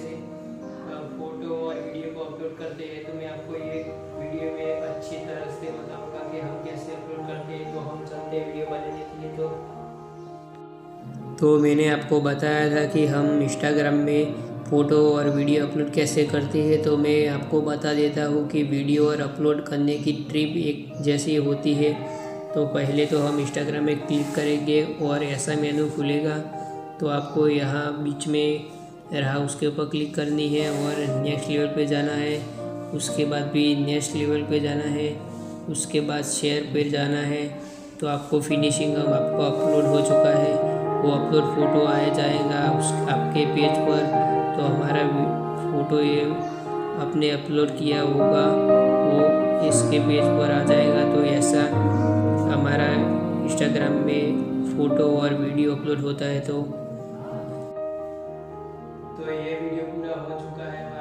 कैसे फ़ोटो और वीडियो को अपलोड करते हैं। तो मैं आपको ये वीडियो में अच्छी तरह से बताऊंगा कि हम कैसे अपलोड करते हैं। तो हम चलते हैं वीडियो बनाने के लिए। तो मैंने आपको बताया था कि हम इंस्टाग्राम में फ़ोटो और वीडियो अपलोड कैसे करते हैं। तो मैं आपको बता देता हूँ कि वीडियो और अपलोड करने की ट्रिप एक जैसी होती है। तो पहले तो हम इंस्टाग्राम में क्लिक करेंगे और ऐसा मेनू खुलेगा। तो आपको यहाँ बीच में रहा उसके ऊपर क्लिक करनी है और नेक्स्ट लेवल पे जाना है। उसके बाद भी नेक्स्ट लेवल पे जाना है। उसके बाद शेयर पे जाना है। तो आपको फिनिशिंग अब आपको अपलोड हो चुका है, वो अपलोड फ़ोटो आ जाएगा आपके पेज पर। तो हमारा फ़ोटो ये अपने अपलोड किया होगा वो इसके पेज पर आ जाएगा। तो ऐसा हमारा इंस्टाग्राम में फ़ोटो और वीडियो अपलोड होता है। तो ये वीडियो पूरा हो चुका है।